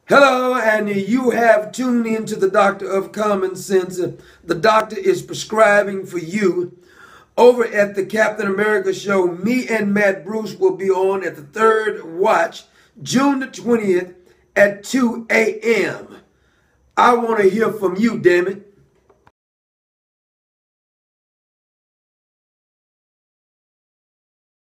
Hello, and you have tuned into the Doctor of Common Sense. The doctor is prescribing for you over at the Captain America show. Me and Matt Bruce will be on at the third watch, June the 20th at 2 a.m. I want to hear from you, damn it.